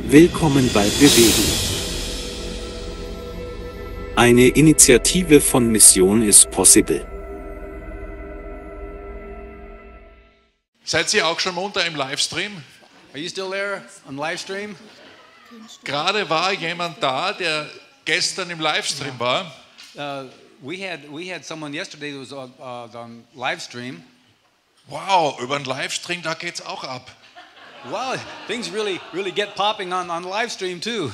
Willkommen bei Bewegen. Eine Initiative von Mission is Possible. Seid ihr auch schon munter im Livestream? Are you still there on live stream? Gerade war jemand da, der gestern im Livestream war. We had someone yesterday who was on live stream. Wow, über den Livestream, da geht's auch ab. Wow, things really get popping on live stream too.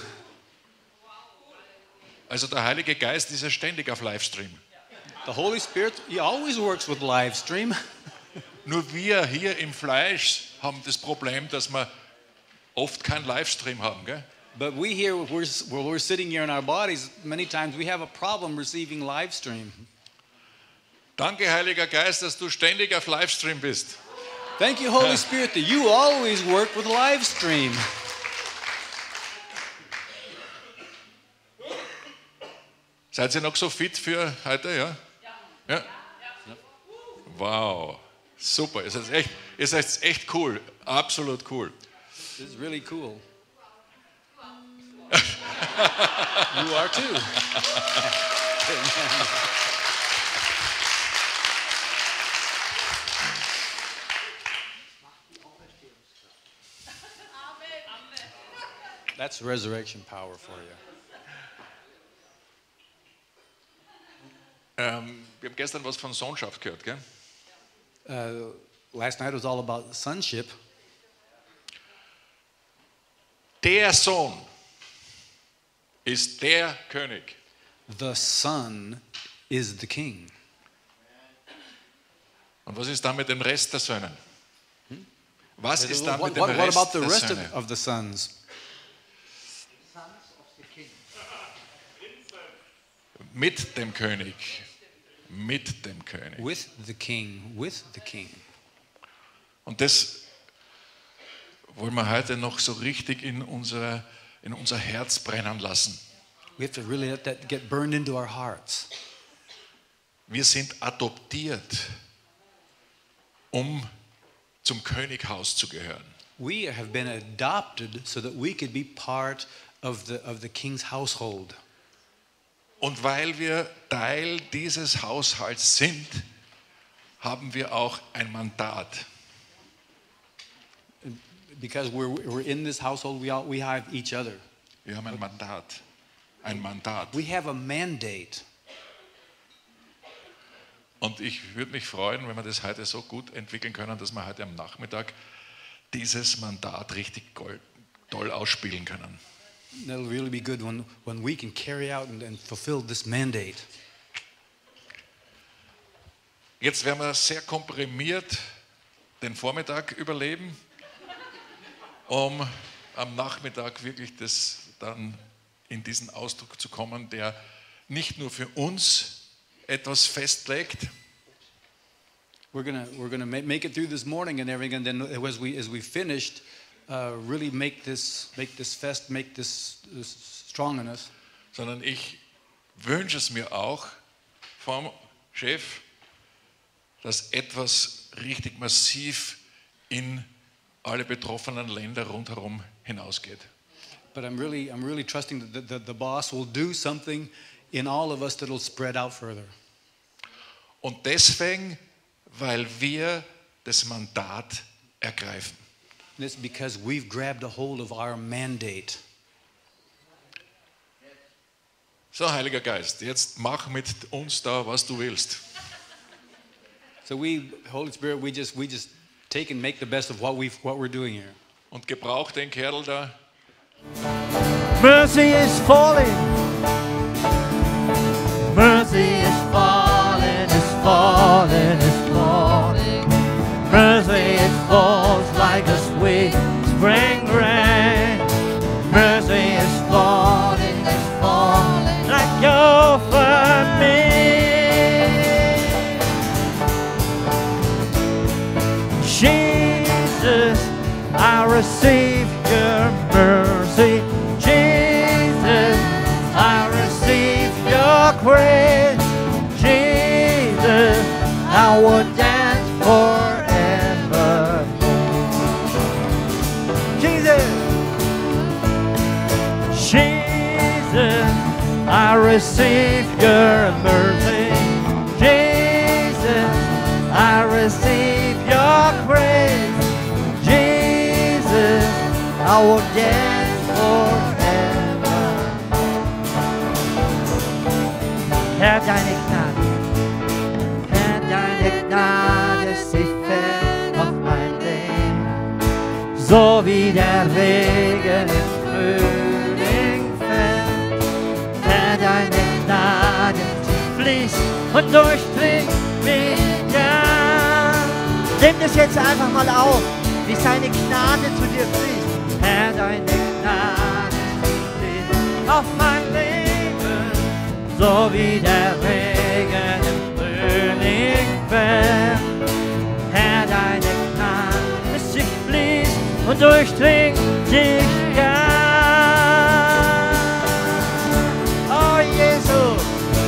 Also der Heilige Geist ist ja ständig auf Livestream. The Holy Spirit, he always works with live stream. Nur wir hier im Fleisch haben das Problem, dass wir oft keinen Livestream haben, gell? But we here, we're sitting here in our bodies, many times we have a problem receiving live stream. Danke, Heiliger Geist, dass du ständig auf Livestream bist. Thank you, Holy Spirit, that you always work with live stream. Seid ihr noch so fit für heute, ja? Ja. Wow, super, ihr seid echt cool, absolut cool. This is really cool. You are too. That's resurrection power for you. Wir haben gestern was von Sohnschaft gehört, gell? Last night was all about sonship. Der Sohn ist der König. The Son is the King. Und was ist da mit dem Rest der Söhne? Was ist da mit dem What Rest about the der rest Söhne? of the sons? Mit dem König. Mit dem König. With the King. With the King. Und das wollen wir heute noch so richtig in unser Herz brennen lassen. We have to really let that get burned into our hearts. Wir sind adoptiert, um zum Könighaus zu gehören. We have been adopted so that we could be part of the King's household. Und weil wir Teil dieses Haushalts sind, haben wir auch ein Mandat. Because we're in this household, we have each other. Wir haben ein Mandat. Ein Mandat. We have a mandate. Und ich würde mich freuen, wenn wir das heute so gut entwickeln können, dass wir heute am Nachmittag dieses Mandat richtig toll ausspielen können. That'll really be good when we can carry out and fulfill this mandate. Jetzt werden wir sehr komprimiert den Vormittag überleben, um am Nachmittag wirklich das dann in diesen Ausdruck zu kommen, der nicht nur für uns etwas festlegt. We're gonna make it through this morning and everything, and then as we finished, really make this fest, make this strong in us. Sondern ich wünsche es mir auch vom Chef, dass etwas richtig massiv in alle betroffenen Länder rundherum hinausgeht. But I'm really trusting that the boss will do something in all of us that'll spread out further. Und deswegen, weil wir das Mandat ergreifen. And it's because we've grabbed a hold of our mandate. So, Heiliger Geist, jetzt mach mit uns da, was du willst. So Holy Spirit, we just take and make the best of what we're doing here. Und gebrauch den Kerl da. Mercy is falling. Mercy is falling, is falling, is falling. Mercy it falls like a sweet spring rain. Mercy is falling like over me. Jesus, I receive your mercy. Jesus, I receive your grace. Jesus, I would dance forevermore. Jesus, receive your mercy. Jesus, I receive your grace. Jesus, I will dance forever. Herr, deine Gnade, Herr, deine Gnade, sie fällt auf mein Leben, so wie der Regen im Frühling fällt. Herr, deine Gnade, sie fließt und durchdringt mich ganz. Nimm das jetzt einfach mal auf, wie seine Gnade zu dir fließt. Herr, deine Gnade, sie fließt auf mein Leben, so wie der Regen im Frühling fällt. Herr, deine Gnade, sie fließt und durchdringt dich ganz. Oh Jesus,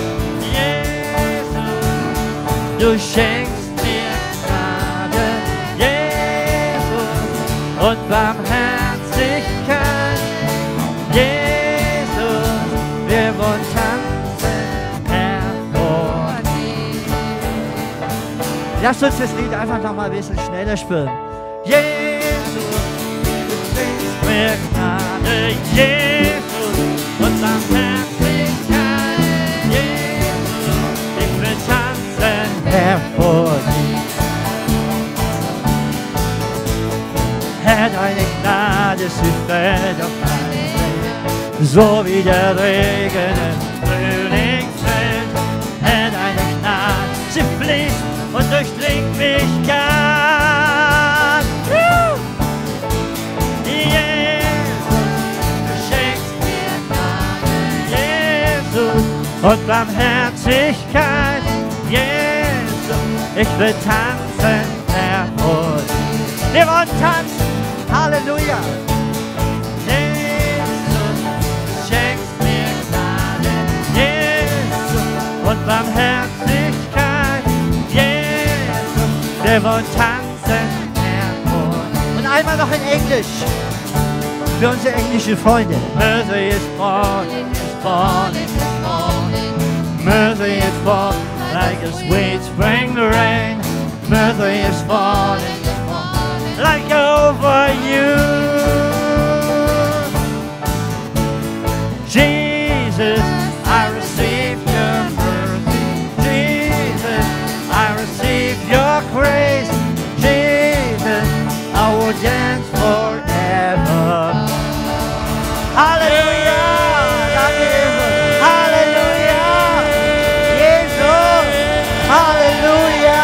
Jesus, du schenkst mir Gnade, Jesus, und Barmherzigkeit. Jesus, wir wollen tanzen hervor. Lasst uns das Lied einfach noch mal ein bisschen schneller spielen. Jesus, du schenkst mir Gnade, Jesus, und Barmherzigkeit. Jesus, ich will tanzen hervor dir. Herr, deine Gnade, sie fällt auf mein Leben, so wie der Regen im Frühling fällt. Herr, deine Gnade, sie fließt und durchdringt mich ganz. Jesus, du schenkst mir Gnade, Jesus, und Barmherzigkeit. Jesus, ich will tanzen hervor dir. Wir wollen tanzen. Halleluja! Jesus, du schenkst mir Gnade, Jesus, und Barmherzigkeit. Jesus, wir wollen tanzen hervor. Und einmal noch in Englisch, für unsere englischen Freunde. Mercy is falling, is falling, is falling. Mercy is falling like a sweet spring rain. Mercy is falling like over you. Jesus, I receive your mercy. Jesus, I receive your grace. Jesus, I will dance forever. Halleluja! Danke, Jesus. Halleluja! Jesus! Halleluja!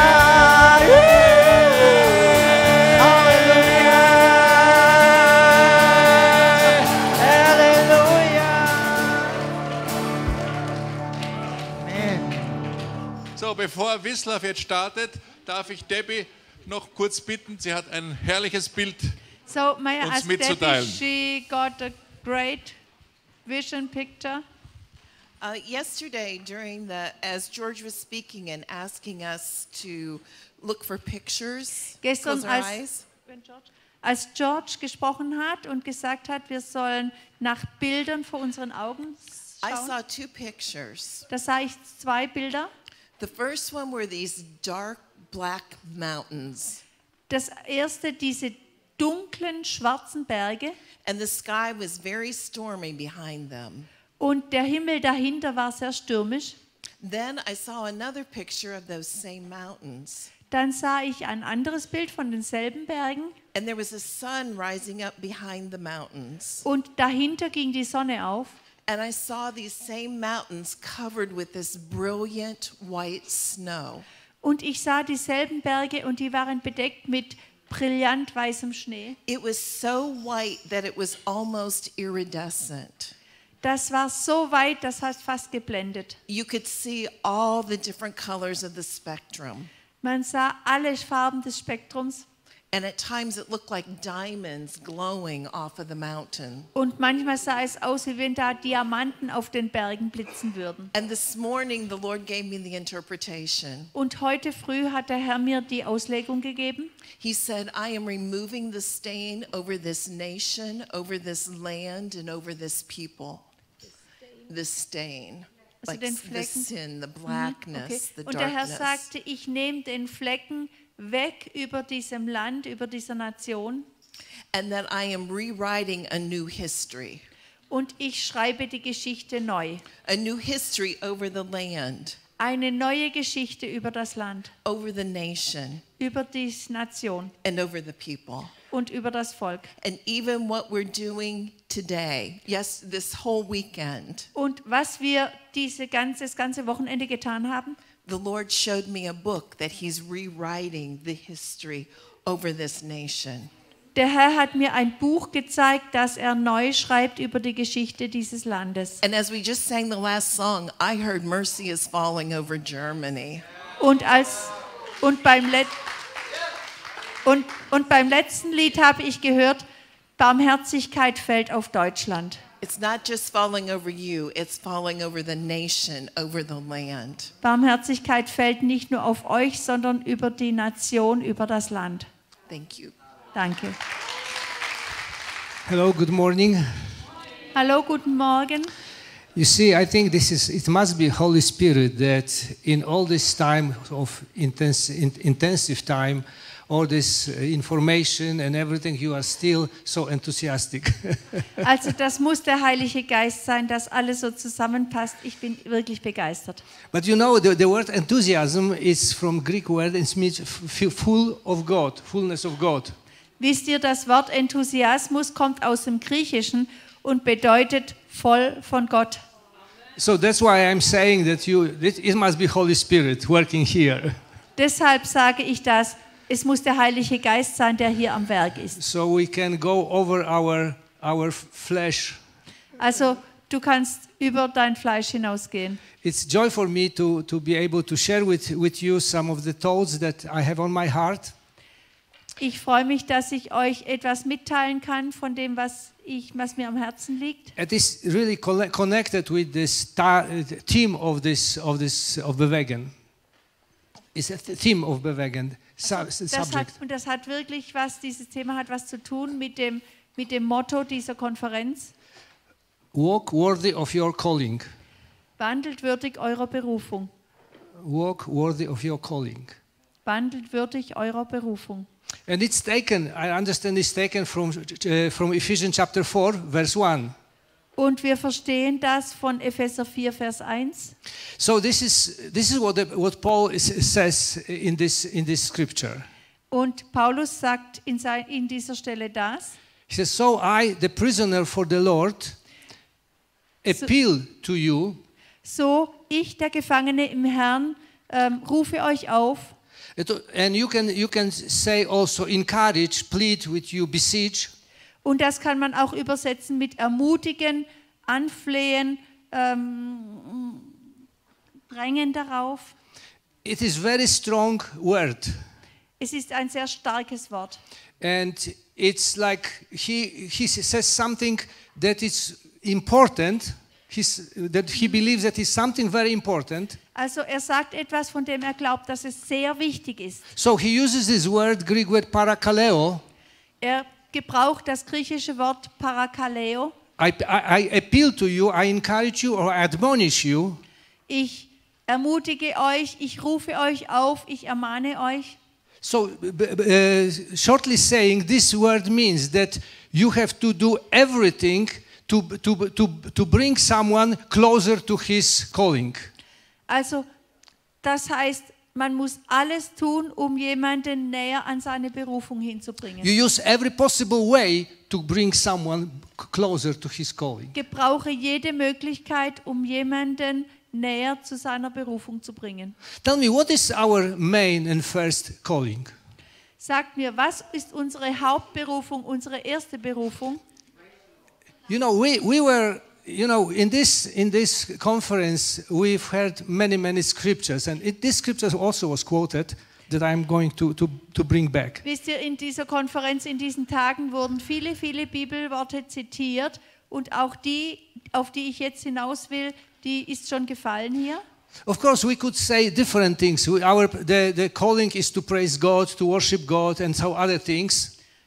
Bevor Wislav jetzt startet, darf ich Debbie noch kurz bitten, sie hat ein herrliches Bild So may I uns ask Debbie, mitzuteilen. she got a great vision picture. Yesterday, as George was speaking and asking us to look for pictures, Gestern, close our eyes. als George gesprochen hat und gesagt hat, wir sollen nach Bildern vor unseren Augen I schauen, saw two pictures. da sah ich zwei Bilder. The first one were these dark black mountains, Das erste, diese dunklen, schwarzen Berge, and the sky was very stormy behind them. und der Himmel dahinter war sehr stürmisch. Then I saw another picture of those same mountains, Dann sah ich ein anderes Bild von denselben Bergen and there was a sun rising up behind the mountains. und dahinter ging die Sonne auf. And I saw these same mountains covered with this brilliant white snow. Und ich sah dieselben Berge und die waren bedeckt mit brillant weißem Schnee. It was so white that it was almost iridescent. Das war so weit, das hat fast geblendet. You could see all the different colors of the spectrum. Man sah alle Farben des Spektrums And at times it looked like diamonds glowing off of the mountain. und manchmal sah es aus, wie wenn da Diamanten auf den Bergen blitzen würden. And this morning the Lord gave me the interpretation. Und heute früh hat der Herr mir die Auslegung gegeben. He said, I am removing the stain over this nation, over this land, and over this people. The stain. Also like den the Flecken. sin, the Okay. blackness, the Und der Herr darkness. sagte, ich nehme den Flecken weg über diesem Land, über dieser Nation And that I am rewriting a new history. und ich schreibe die Geschichte neu. A new history over the land, Eine neue Geschichte über das Land, over the nation, über die Nation and over the people. und über das Volk. And even what we're doing today, yes, this whole weekend, Und was wir das ganze Wochenende getan haben, the Lord showed me a book that He's rewriting the history over this nation. der Herr hat mir ein Buch gezeigt, das er neu schreibt über die Geschichte dieses Landes. And as we just sang the last song, I heard mercy is falling over Germany. Und beim letzten Lied habe ich gehört, Barmherzigkeit fällt auf Deutschland. It's not just falling over you, it's falling over the nation, over the land. Barmherzigkeit fällt nicht nur auf euch, sondern über die Nation, über das Land. Thank you. Danke. Hello, good morning. Hallo, guten Morgen. You see, I think it must be Holy Spirit that in all this time of intensive time, all this information and everything, you are still so enthusiastic. Also das muss der Heilige Geist sein, dass alles so zusammenpasst. Ich bin wirklich begeistert. But you know, the word enthusiasm is from Greek word, it means full of God, fullness of God. Wisst ihr, das Wort Enthusiasmus kommt aus dem Griechischen und bedeutet voll von Gott. So that's why I'm saying that it must be Holy Spirit working here. Deshalb sage ich das. Es muss der Heilige Geist sein, der hier am Werk ist. So we can go over our flesh. Also du kannst über dein Fleisch hinausgehen. It's joy for me to be able to share with you some of the thoughts that I have on my heart. Ich freue mich, dass ich euch etwas mitteilen kann von dem, was mir am Herzen liegt. It is really connected with this theme of Bewegen. It's a theme of Bewegen. Das hat wirklich dieses Thema hat was zu tun mit dem Motto dieser Konferenz. Walk worthy of your calling. Wandelt würdig eurer Berufung. Walk worthy of your calling. Wandelt würdig eurer Berufung. And it's taken, I understand it's taken from Ephesians chapter 4, verse 1. Und wir verstehen das von Epheser 4, Vers 1. So this is what Paul says in this scripture. Und Paulus sagt in dieser Stelle das. He says, so I, the prisoner for the Lord, appeal to you. So ich, der Gefangene im Herrn, rufe euch auf. And you can say also encourage, plead with you, beseech. Und das kann man auch übersetzen mit ermutigen, anflehen, drängen darauf. It is very strong word. Es ist ein sehr starkes Wort. And it's like he says something that is important. That he believes that is something very important. Also sagt etwas, von dem glaubt, dass es sehr wichtig ist. So he uses this word, Greek word parakaleo. Gebraucht das griechische Wort parakaleo. I appeal to you, I encourage you or I admonish you. Ich ermutige euch, ich rufe euch auf, ich ermahne euch. So shortly saying, this word means that you have to do everything to bring someone closer to his calling. Also das heißt, man muss alles tun, um jemanden näher an seine Berufung hinzubringen. You use every possible way to bring someone closer to his calling. Gebrauche jede Möglichkeit, um jemanden näher zu seiner Berufung zu bringen. Tell me, what is our main and first calling? Sagt mir, was ist unsere Hauptberufung, unsere erste Berufung? You know, we were, you know, in this conference, we've heard many scriptures, and this scripture also was quoted that I'm going to bring back. Wisst ihr, in dieser Konferenz, in diesen Tagen wurden viele Bibelworte zitiert und auch die, auf die ich jetzt hinaus will, die ist schon gefallen hier. Of course, we could say different things. The calling is to praise God, to worship God, and so other things.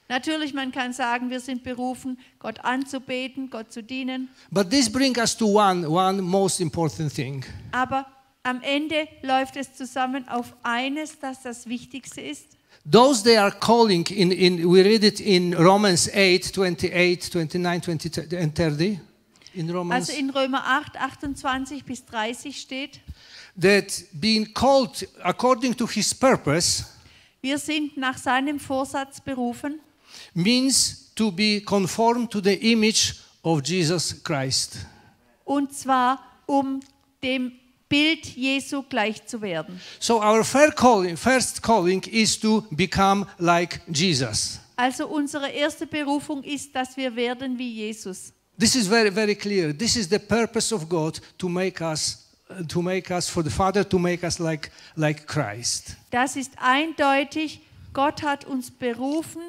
Natürlich, man kann sagen, wir sind berufen, Gott anzubeten, Gott zu dienen. But this brings us to one most important thing. Aber am Ende läuft es zusammen auf eines, das das Wichtigste ist. Those they are calling, we read it in Romans 8, 28, 29, 20 and 30. In Romans, Also in Römer 8, 28 bis 30 steht, that being called according to his purpose wir sind nach seinem Vorsatz berufen, means to be conformed to the image of Jesus Christ. und zwar um dem Bild Jesu gleich zu werden. So our first calling is to become like Jesus. Also unsere erste Berufung ist, dass wir werden wie Jesus. This is very, very clear. This is the purpose of God to make us, for the Father to make us like Christ. Das ist eindeutig. Gott hat uns berufen,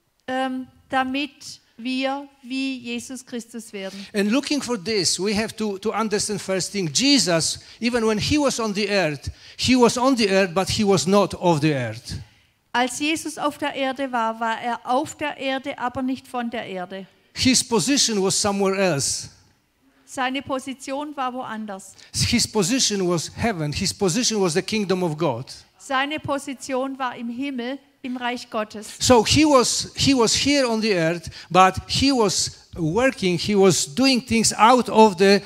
damit wir wie Jesus Christus werden. And looking for this, we have to understand first thing. Jesus, even when he was on the earth, but he was not of the earth. Als Jesus auf der Erde war, war er auf der Erde, aber nicht von der Erde. His position was somewhere else. Seine Position war woanders. His position was heaven. His position was the kingdom of God. Seine Position war im Himmel, im Reich Gottes. So he was here on the earth, but he was working. He was doing things out of the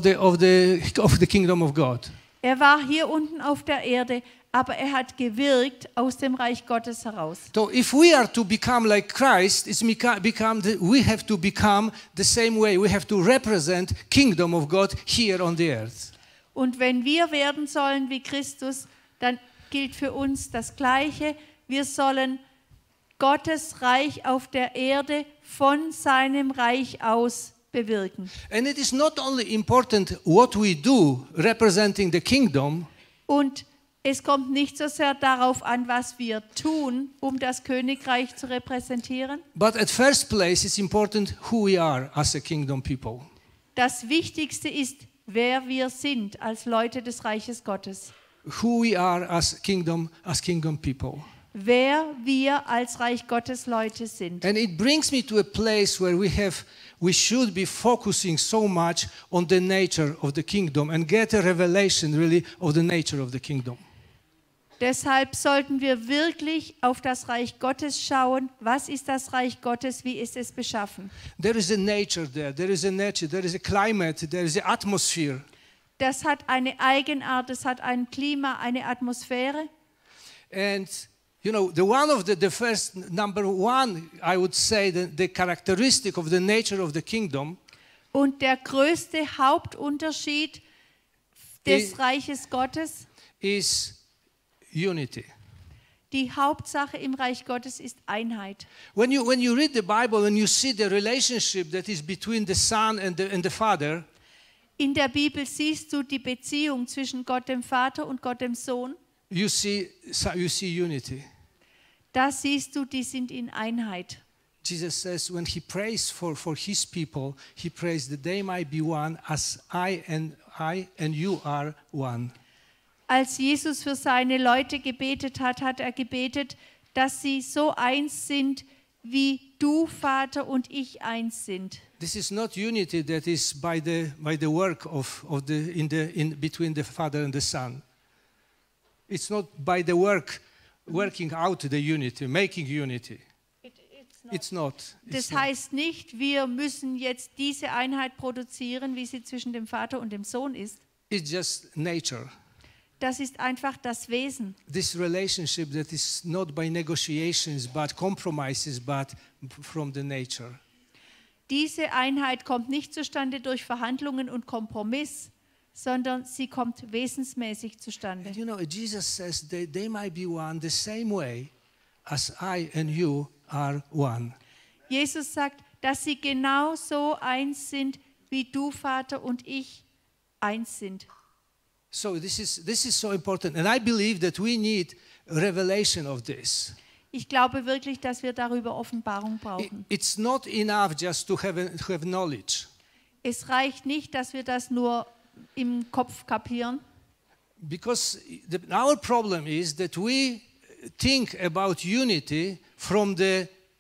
kingdom of God. Er war hier unten auf der Erde, aber er hat gewirkt aus dem Reich Gottes heraus. So if we are to become like Christ, we have to become the same way. We have to represent kingdom of God here on the earth. Und wenn wir werden sollen wie Christus, dann gilt für uns das Gleiche. Wir sollen Gottes Reich auf der Erde von seinem Reich aus bewirken. And it is not only important what we do representing the kingdom, Und es kommt nicht so sehr darauf an, was wir tun, um das Königreich zu repräsentieren. but at first place it's important who we are as a kingdom people. Das Wichtigste ist, wer wir sind als Leute des Reiches Gottes. Who we are as kingdom people. Wer wir als Reich Gottes Leute sind. And it brings me to a place where we should be focusing so much on the nature of the kingdom and get a revelation really of the nature of the kingdom. Deshalb sollten wir wirklich auf das Reich Gottes schauen. Was ist das Reich Gottes? Wie ist es beschaffen? There is a nature there is a climate, there is an atmosphere. Das hat eine Eigenart, es hat ein Klima, eine Atmosphäre. And you know, the first number one, I would say, the characteristic of the nature of the kingdom. Und der größte Hauptunterschied des Reiches Gottes is unity. Die Hauptsache im Reich Gottes ist Einheit. When you read the Bible and you see the relationship that is between the Son and the Father, in der Bibel siehst du die Beziehung zwischen Gott dem Vater und Gott dem Sohn. you see unity. Da siehst du, die sind in Einheit. Jesus says when he prays for his people, he prays that they might be one as I and you are one. Als Jesus für seine Leute gebetet hat, hat er gebetet, dass sie so eins sind, wie du, Vater, und ich eins sind. This is not unity that is by the work between the Father and the Son. It's not by the working out the unity, making unity. It's not. Das heißt nicht, wir müssen jetzt diese Einheit produzieren, wie sie zwischen dem Vater und dem Sohn ist. It's just nature. Das ist einfach das Wesen. This relationship that is not by negotiations but compromises, but from the nature. Diese Einheit kommt nicht zustande durch Verhandlungen und Kompromiss, sondern sie kommt wesensmäßig zustande. And you know, Jesus says they might be one the same way as I and you are one. Jesus sagt, dass sie genau so eins sind, wie du, Vater, und ich eins sind. So this is so important, and I believe that we need a revelation of this. Ich glaube wirklich, dass wir darüber Offenbarung brauchen. It's not enough just to have knowledge. Es reicht nicht, dass wir das nur im Kopf kapieren. Because our problem is that we think about unity from the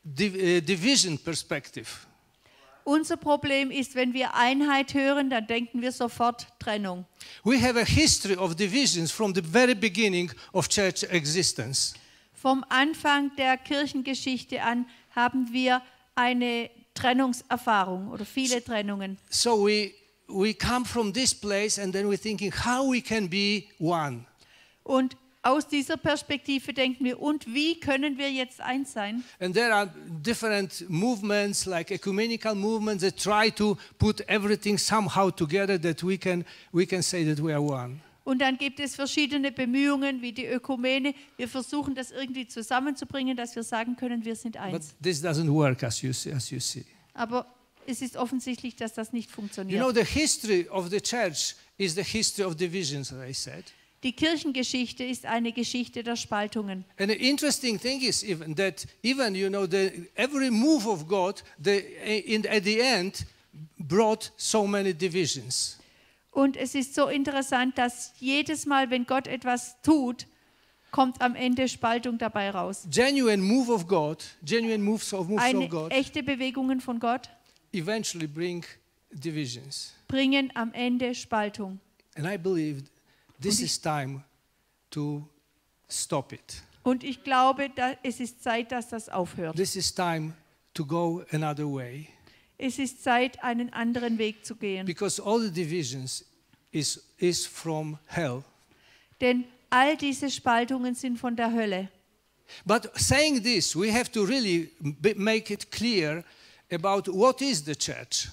division perspective. Unser Problem ist, wenn wir Einheit hören, dann denken wir sofort Trennung. We have a history of divisions from the very beginning of church existence. Vom Anfang der Kirchengeschichte an haben wir eine Trennungserfahrung oder viele Trennungen. So we come from this place and then we're thinking how we can be one. Und aus dieser Perspektive denken wir, und wie können wir jetzt eins sein? And there are different movements like ecumenical movements that try to put everything somehow together that we can say that we are one. Und dann gibt es verschiedene Bemühungen wie die Ökumene. Wir versuchen das irgendwie zusammenzubringen, dass wir sagen können, wir sind But eins. this doesn't work as you see. Aber es ist offensichtlich, dass das nicht You funktioniert. know, the history of the church is the history of divisions, as I said. Die Kirchengeschichte ist eine Geschichte der Spaltungen. And the interesting thing is even that you know every move of God at the end brought so many divisions. Und es ist so interessant, dass jedes Mal, wenn Gott etwas tut, kommt am Ende Spaltung dabei raus. Genuine moves of God Eine echte Bewegungen von Gott eventually bring divisions. bringen am Ende Spaltung. And I believe this is time to stop it. Und ich glaube, es ist Zeit, dass das aufhört. This is time to go another way. Es ist Zeit, einen anderen Weg zu gehen. Because all the divisions is from hell. Denn all diese Spaltungen sind von der Hölle. But saying this, we have to really make it clear about what is the church.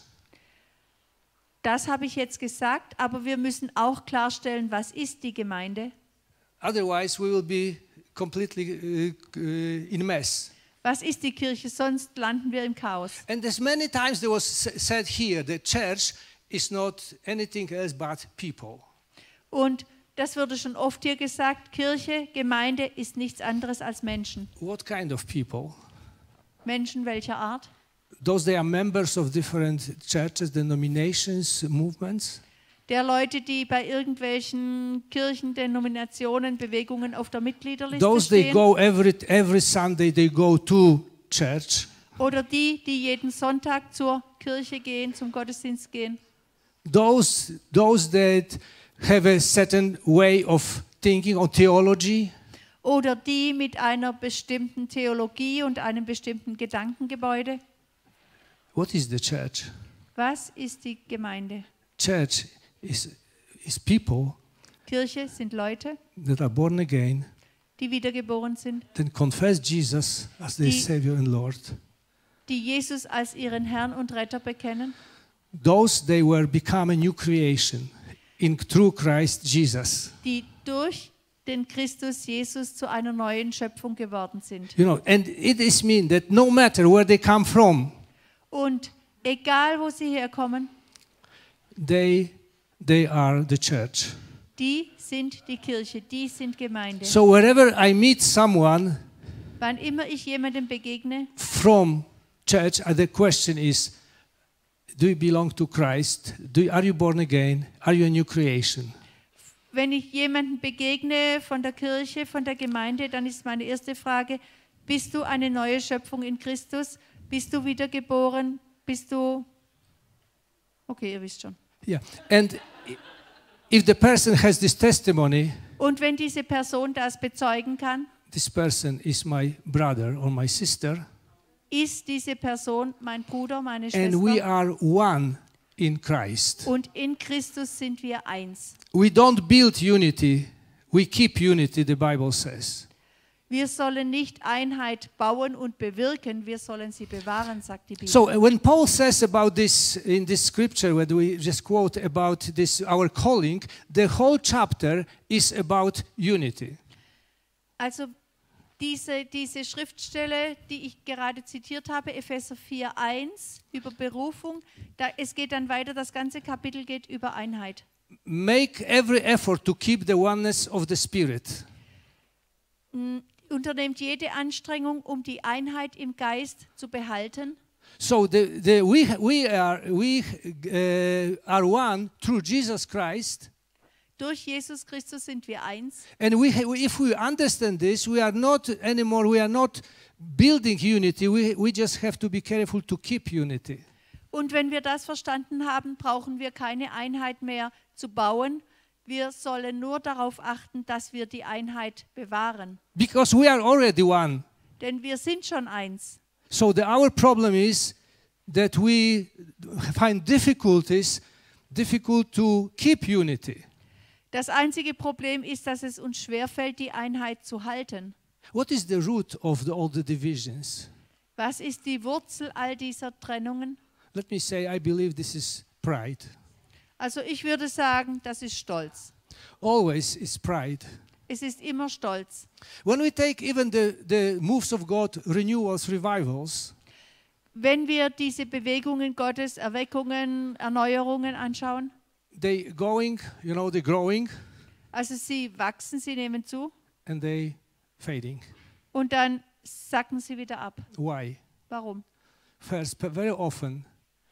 Das habe ich jetzt gesagt, aber wir müssen auch klarstellen, was ist die Gemeinde? Otherwise, we will be completely in mess. Was ist die Kirche? Sonst landen wir im Chaos. And as many times there was said here, the church is not anything else but people. Und das wurde schon oft hier gesagt, Kirche, Gemeinde ist nichts anderes als Menschen. What kind of people? Menschen welcher Art? Those they are members of different churches, denominations, movements. Der Leute, die bei irgendwelchen Kirchen, Denominationen, Bewegungen auf der Mitgliederliste Those they stehen. go every Sunday they go to church. Oder die jeden Sonntag zur Kirche gehen, zum Gottesdienst gehen. Those that have a certain way of thinking or theology. Oder die mit einer bestimmten Theologie und einem bestimmten Gedankengebäude. What is the church? Was ist die Gemeinde? Church is people Kirche sind Leute, that are born again, die wiedergeboren sind, then confess Jesus as their Savior and Lord. die Jesus als ihren Herrn und Retter bekennen. Those they were become a new creation through Christ Jesus. Die durch den Christus Jesus zu einer neuen Schöpfung geworden sind. You know, and it is mean that no matter where they come from, Und egal wo sie herkommen, they are the church. die sind die Kirche, die sind Gemeinde. So wherever I meet someone Wann immer ich jemandem begegne, from church, the question is, do you belong to Christ? Are you born again? Are you a new creation? wenn ich jemandem begegne von der Kirche, von der Gemeinde, dann ist meine erste Frage, bist du eine neue Schöpfung in Christus? Bist du wiedergeboren? Bist du... Okay, ihr wisst schon. Yeah, and if the person has this testimony, Und wenn diese Person das bezeugen kann, this person is my brother or my sister, ist diese Person mein Bruder, meine and we Schwester. are one in Christ. Und in Christus sind wir eins. We don't build unity, we keep unity, the Bible says. Wir sollen nicht Einheit bauen und bewirken, wir sollen sie bewahren, sagt die Bibel. So when Paul says about this in this scripture, where we just quote about this, our calling, the whole chapter is about unity. Also diese Schriftstelle, die ich gerade zitiert habe, Epheser 4,1, über Berufung, es geht dann weiter, das ganze Kapitel geht über Einheit. Make every effort to keep the oneness of the Spirit. Unternehmt jede Anstrengung, um die Einheit im Geist zu behalten. So we are one through Jesus Christ. Durch Jesus Christus sind wir eins. And if we understand this, we are not building unity, we just have to be careful to keep unity. Und wenn wir das verstanden haben, brauchen wir keine Einheit mehr zu bauen. Wir sollen nur darauf achten, dass wir die Einheit bewahren. Because we are already one. Denn wir sind schon eins. So our problem is that we find difficult to keep unity. Das einzige Problem ist, dass es uns schwerfällt, die Einheit zu halten. What is the root of all the divisions? Was ist die Wurzel all dieser Trennungen? Let me say, I believe this is pride. Also ich würde sagen, das ist Stolz. Always is pride. Es ist immer Stolz. When we take even the moves of God, renewals, revivals, Wenn wir diese Bewegungen Gottes, Erweckungen, Erneuerungen anschauen, they going, they're growing also sie wachsen, sie nehmen zu and they fading. und dann sacken sie wieder ab. Why? Warum? First, very often,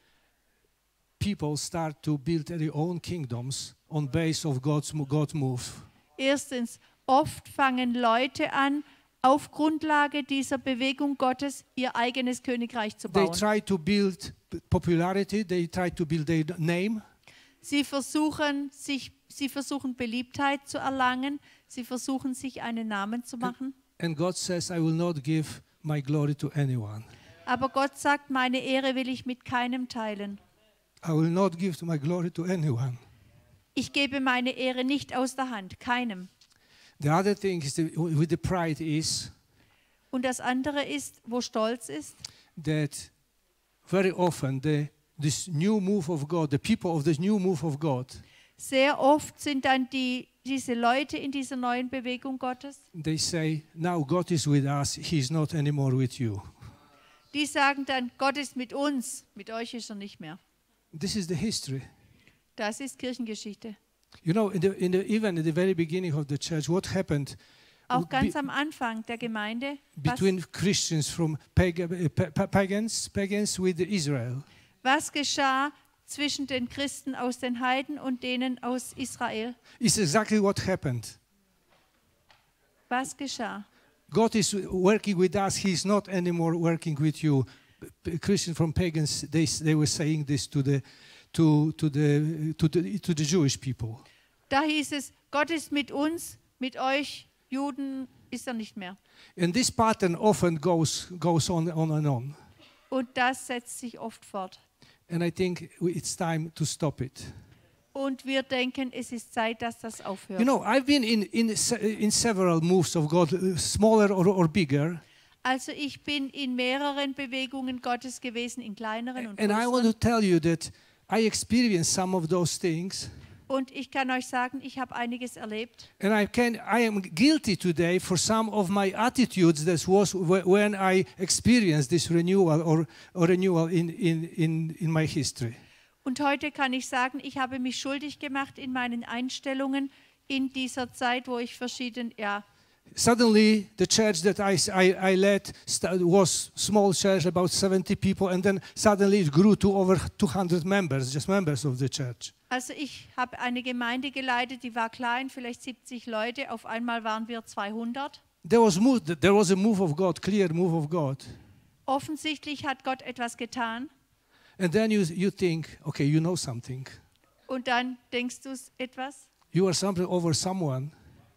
people start to build their own kingdoms on base of God's move. Erstens, oft fangen Leute an, auf Grundlage dieser Bewegung Gottes ihr eigenes Königreich zu They bauen. try to build popularity. They try to build their name. Sie versuchen Beliebtheit zu erlangen. Sie versuchen, sich einen Namen zu machen. And God says, I will not give my glory to anyone. Aber Gott sagt, meine Ehre will ich mit keinem teilen. I will not give my glory to anyone. Ich gebe meine Ehre nicht aus der Hand, keinem. The other thing is with the pride is Und das andere ist, wo Stolz ist, that very often this new move of God, the people of this new move of God, sehr oft sind dann diese Leute in dieser neuen Bewegung Gottes, they say, now God is with us, He is not anymore with you. die sagen dann, Gott ist mit uns, mit euch ist er nicht mehr. This is the history. Das ist Kirchengeschichte. You know, even at the very beginning of the church, what happened Auch ganz am Anfang der Gemeinde, between Christians from pagans with Israel? was geschah zwischen den Christen aus den Heiden und denen aus Israel? It's exactly what happened. Was geschah? God is working with us. He is not anymore working with you. Christians from pagans, they were saying this to the Jewish people. Da hieß es, Gott ist mit uns, mit euch Juden ist er nicht mehr. And this pattern often goes on and on. Und das setzt sich oft fort. And I think it's time to stop it. Und wir denken, es ist Zeit, dass das aufhört. You know, I've been in several moves of God, smaller or bigger. Also ich bin in mehreren Bewegungen Gottes gewesen, in kleineren und And I want to größeren. tell you that I experienced some of those things. Und ich kann euch sagen, ich habe einiges erlebt. And I am guilty today for some of my attitudes that was when I experienced this renewal or renewal in my history. Und heute kann ich sagen, ich habe mich schuldig gemacht in meinen Einstellungen in dieser Zeit, wo ich Suddenly, the church that I led was small church, about 70 people, and then suddenly it grew to over 200 members, just members of the church. Also ich habe eine Gemeinde geleitet, die war klein, vielleicht 70 Leute, auf einmal waren wir 200. There was a move of God, clear move of God. Offensichtlich hat Gott etwas getan And then you think, okay, you know something. und dann denkst du etwas. You are something over someone.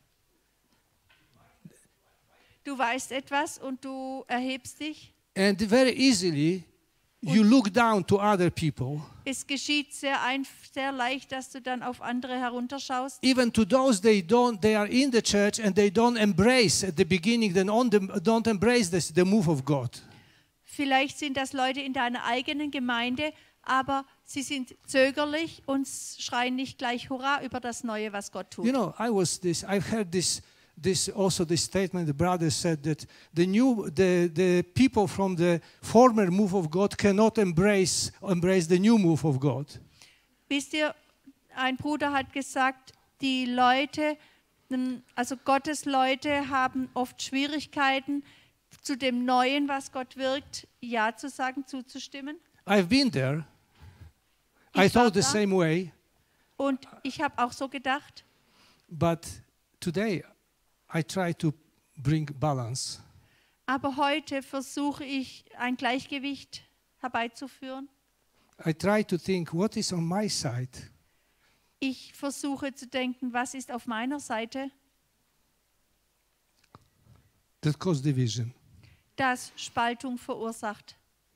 Du weißt etwas und du erhebst dich. And very easily, you look down to other people. Es geschieht sehr leicht, dass du dann auf andere herunterschaust. Even to those they are in the church and they don't embrace at the beginning, don't embrace the move of God. Vielleicht sind das Leute in deiner eigenen Gemeinde, aber sie sind zögerlich und schreien nicht gleich Hurra über das Neue, was Gott tut. You know, I've heard this statement. The brother said that the people from the former move of God cannot embrace the new move of God. Wisst ihr, ein Bruder hat gesagt, die Leute, also Gottes Leute haben oft Schwierigkeiten, zu dem Neuen, was Gott wirkt, Ja zu sagen, zuzustimmen. I've been there. I Ich war thought the da. same way, Und ich habe auch so gedacht, but today I try to bring balance. Aber heute versuche ich, ein Gleichgewicht herbeizuführen. I try to think what is on my side. Ich versuche zu denken, was ist auf meiner Seite, That cause division. das Spaltung verursacht.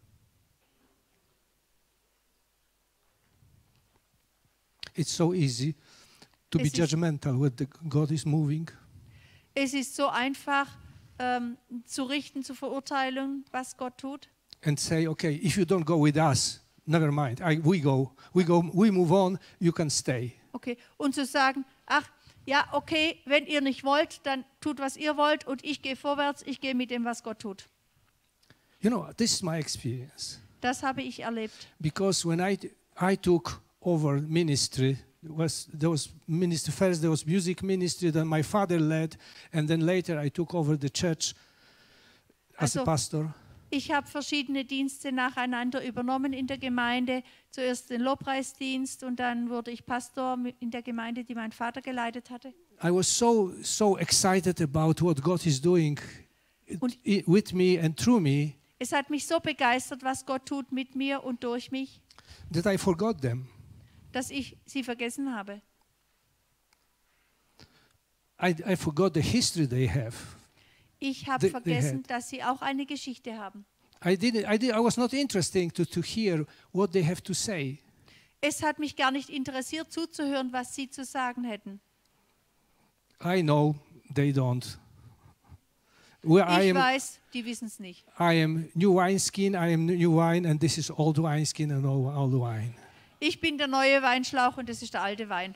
It's so easy to be Es ist- judgmental when God is moving. Es ist so einfach zu richten, zu verurteilen, was Gott tut. And say, okay, if you don't go with us, never mind. We move on, you can stay. Okay. Und zu sagen, ach, ja, okay, wenn ihr nicht wollt, dann tut, was ihr wollt und ich gehe vorwärts, ich gehe mit dem, was Gott tut. You know, this is my experience. Das habe ich erlebt. Because when I took over ministry, there was ministry first, there was music ministry that my father led, and then later I took over the church as a Also- pastor. Ich habe verschiedene Dienste nacheinander übernommen in der Gemeinde. Zuerst den Lobpreisdienst und dann wurde ich Pastor in der Gemeinde, die mein Vater geleitet hatte. I was so excited about what God is doing Und- with me and through me Es hat mich so begeistert, was Gott tut mit mir und durch mich, that I forgot them. dass ich sie vergessen habe. I forgot the history they have. Ich habe They vergessen, had. dass sie auch eine Geschichte haben. I was not interested to hear what they have to say. Es hat mich gar nicht interessiert, zuzuhören, was sie zu sagen hätten. I know they don't. Where Ich weiß, die wissen es nicht. I am new wineskin, I am new wine, and this is old wineskin and old wine. Ich bin der neue Weinschlauch und das ist der alte Wein.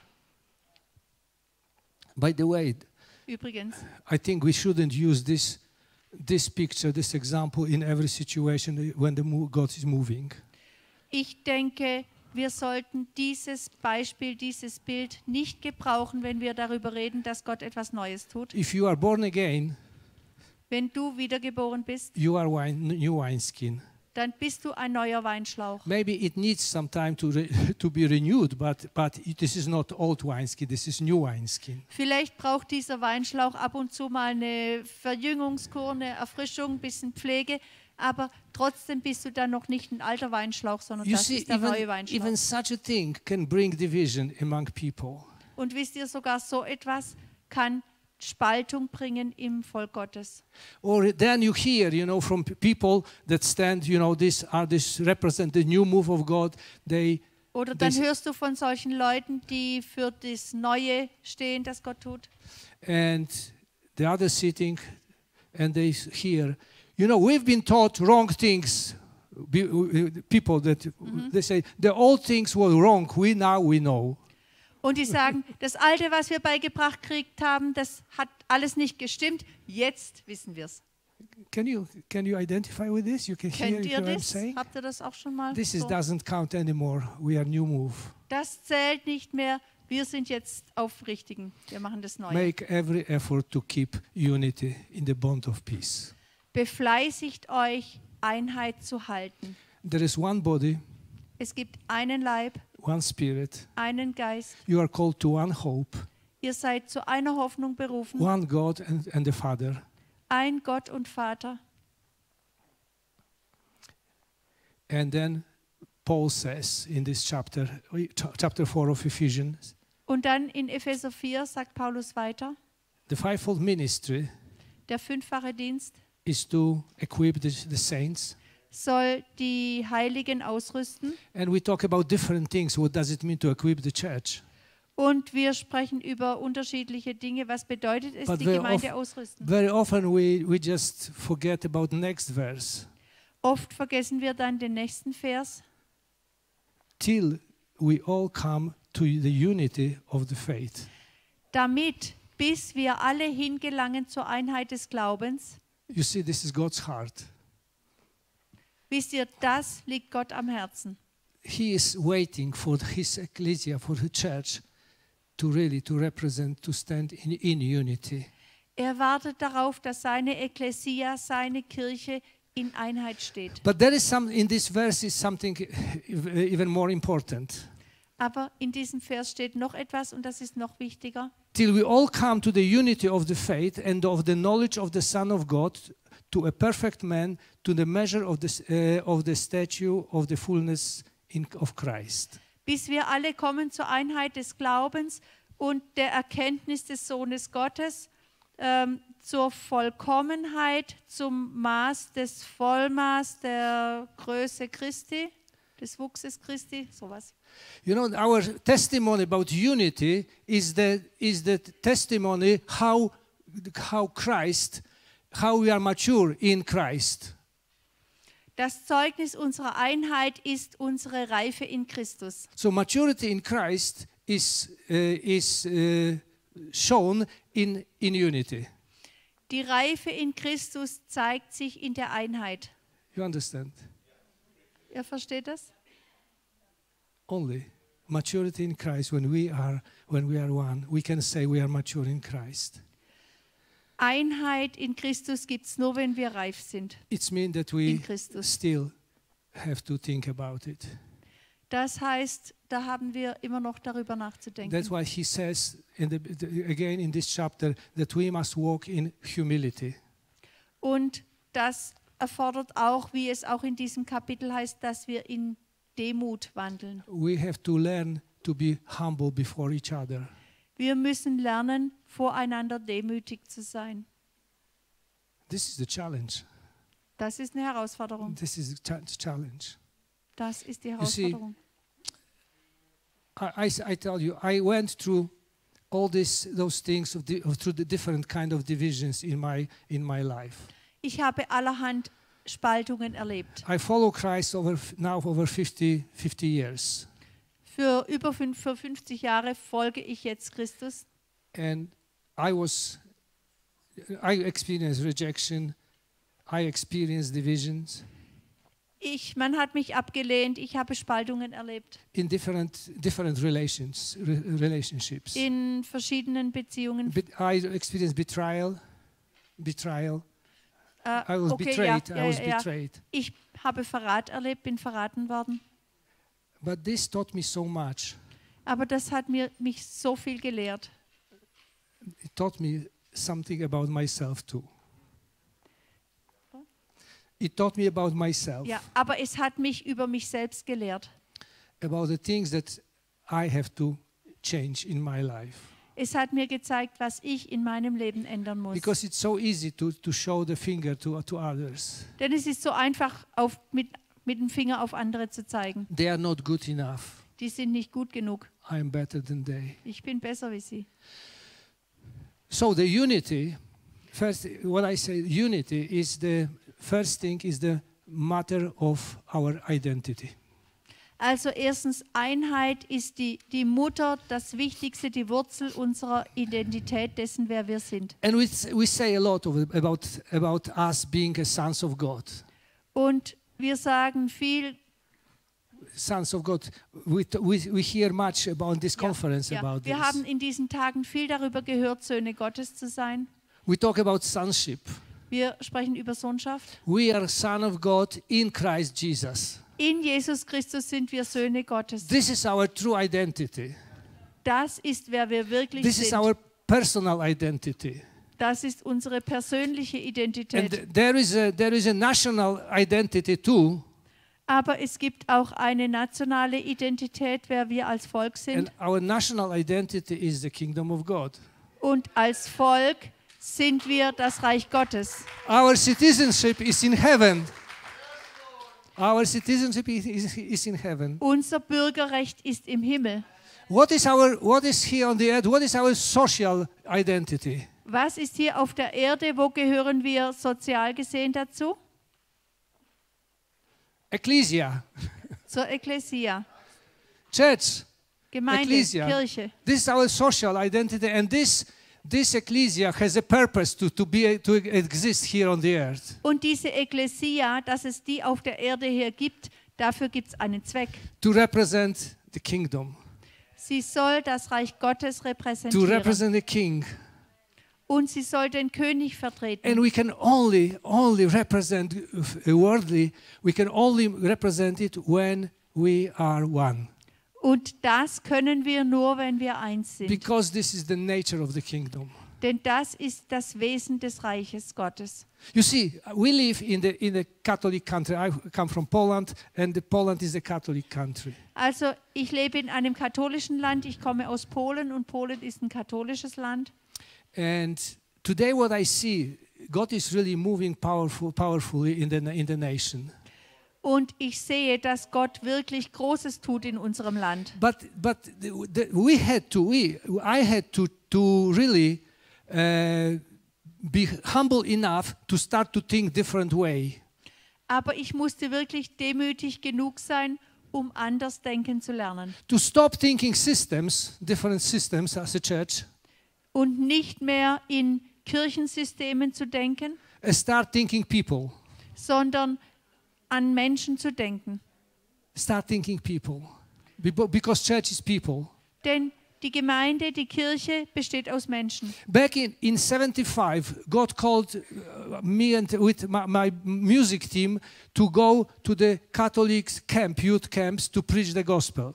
By the way, Übrigens, I think we shouldn't use this picture, this example in every situation when God is moving. ich denke, wir sollten dieses Beispiel, dieses Bild nicht gebrauchen, wenn wir darüber reden, dass Gott etwas Neues tut. If you are born again, Wenn du wiedergeboren bist, you are new wineskin. dann bist du ein neuer Weinschlauch. Maybe it needs some time to be renewed, but this is not old wineskin, this is new wineskin. Vielleicht braucht dieser Weinschlauch ab und zu mal eine Verjüngungskur, eine Erfrischung, ein bisschen Pflege, aber trotzdem bist du dann noch nicht ein alter Weinschlauch, sondern You das see, ist der neue even Weinschlauch. such a thing can bring division among people. Und wisst ihr, sogar so etwas kann Spaltung bringen im Volk Gottes. Or then you hear, from people that stand, this represent the new move of God. Oder dann Das- hörst du von solchen Leuten, die für das Neue stehen, das Gott tut. And the other sitting, and they hear, we've been taught wrong things. People that they say the old things were wrong. We know. Und die sagen, das Alte, was wir beigebracht gekriegt haben, das hat alles nicht gestimmt. Jetzt wissen wir es. Can you identify with this? You can hear Kennt ihr what I'm das? saying. Habt ihr das auch schon mal? This so? doesn't count anymore. We are new move. Das zählt nicht mehr. Wir sind jetzt aufrichtigen. Wir machen das Neue. Make every effort to keep unity in the bond of peace. Befleißigt euch, Einheit zu halten. There is one body, Es gibt einen Leib, one spirit. einen Geist. You are called to one hope, Ihr seid zu einer Hoffnung berufen. one God and the Father. Ein Gott und Vater. And then Paul says in this chapter 4 of Ephesians, Und dann in Epheser 4 sagt Paulus weiter, the fivefold ministry der fünffache Dienst is to equip the saints. soll die Heiligen ausrüsten. And we talk about different things. What does it mean to equip the church? Und wir sprechen über unterschiedliche Dinge. Was bedeutet es, But die very Gemeinde ausrüsten? Very often we just forget about the next verse. Oft vergessen wir dann den nächsten Vers. Till we all come to the unity of the faith. Damit, bis wir alle hingelangen zur Einheit des Glaubens, You see, this is God's heart. wisst ihr, das liegt Gott am Herzen. He is waiting for his ecclesia, for the church, to represent, to stand in unity. Er wartet darauf, dass seine Ekklesia, seine Kirche in Einheit steht. But there is in this verse is something even more important. Aber in diesem Vers steht noch etwas und das ist noch wichtiger. Till we all come to the unity of the faith and of the knowledge of the Son of God, to a perfect man, to the measure of the statue of the fullness of Christ. Bis wir alle kommen zur Einheit des Glaubens und der Erkenntnis des Sohnes Gottes, zur Vollkommenheit, zum Maß des Vollmaß der Größe Christi, des Wuchses Christi, sowas. You know, our testimony about unity is the testimony how we are mature in Christ. Das Zeugnis unserer Einheit ist unsere Reife in Christus. So maturity in Christ is shown in unity. Die Reife in Christus zeigt sich in der Einheit. You understand? Ihr versteht das? Only maturity in Christ, when we are one, we can say we are mature in Christ. Einheit in Christus gibt es nur, wenn wir reif sind. It means that In we Christus. still have to think about it. Das heißt, da haben wir immer noch darüber nachzudenken. That's why he says again in this chapter that we must walk in humility. Und das erfordert auch, wie es auch in diesem Kapitel heißt, dass wir in Demut wandeln. We have to learn to be humble before each other. Wir müssen lernen, voreinander demütig zu sein. This is the challenge. Das ist eine Herausforderung. This is the challenge. Das ist die You see, Herausforderung. I tell you, I went through all those things through the different kind of divisions in my life. Ich habe allerhand Spaltungen erlebt. I follow Christ over 50 years. Für 50 Jahre folge ich jetzt Christus. And I experienced rejection. I experienced divisions Man hat mich abgelehnt, ich habe Spaltungen erlebt. in different relationships. In verschiedenen Beziehungen. I experienced betrayal. I was betrayed. I was betrayed. Ich habe Verrat erlebt, bin verraten worden. But this taught me so much. Aber das hat mich so viel gelehrt. It taught me something about myself too. It taught me about myself, Ja, aber es hat mich über mich selbst gelehrt. about the things that I have to change in my life. Es hat mir gezeigt, was ich in meinem Leben ändern muss. Because it's so easy to show the finger to others. Denn es ist so einfach, mit dem Finger auf andere zu zeigen. They are not good enough. Die sind nicht gut genug. I am better than they. Ich bin besser wie sie. So the unity, first, when I say unity, is the first thing is the matter of our identity. Also erstens, Einheit ist die Mutter, das Wichtigste, die Wurzel unserer Identität, dessen, wer wir sind. And we say a lot about us being a sons of God. Und wir sagen viel, Sons of God. We hear much about this conference about wir this. haben in diesen Tagen viel darüber gehört, Söhne Gottes zu sein. We talk about sonship. Wir sprechen über Sohnschaft. We are son of God in Christ Jesus. In Jesus Christus sind wir Söhne Gottes. This is our true identity. Das ist, wer wir wirklich This is sind. our personal identity. Das ist unsere persönliche Identität. And there is a national identity too. Aber es gibt auch eine nationale Identität, wer wir als Volk sind. And our national identity is the kingdom of God. Und als Volk sind wir das Reich Gottes. Our citizenship is in heaven. Our citizenship is in heaven. Unser Bürgerrecht ist im Himmel. What is here on the earth? What is our social identity? Was ist hier auf der Erde? Wo gehören wir sozial gesehen dazu? Ecclesia, Zur Ekklesia. church, Gemeinde, Ecclesia. Kirche. This is our social identity, and this ecclesia has a purpose to exist here on the earth. Und diese Ekklesia, dass es die auf der Erde hier gibt, dafür gibt es einen Zweck. To represent the kingdom, Sie soll das Reich Gottes to repräsentieren. represent the king. Und sie soll den König vertreten. And we can only represent worldly, we can only represent it when we are one. Und das können wir nur, wenn wir eins sind. Because this is the nature of the kingdom. Denn das ist das Wesen des Reiches Gottes. You see, we live in the Catholic country. I come from Poland, and Poland is a Catholic country. Also ich lebe in einem katholischen Land, ich komme aus Polen und Polen ist ein katholisches Land. And today what I see, God is really moving powerfully in the nation. Und ich sehe, dass Gott wirklich Großes tut in unserem Land. But I had to really be humble enough to start to think different way. Aber ich musste wirklich demütig genug sein, um anders denken zu lernen. To stop thinking different systems as a church. Und nicht mehr in Kirchensystemen zu denken, Start thinking people. sondern an Menschen zu denken. Start thinking people. Because church is people. Denn die Gemeinde, die Kirche besteht aus Menschen. Back in 75, God called me and with my music team to go to the Catholic youth camps to preach the gospel.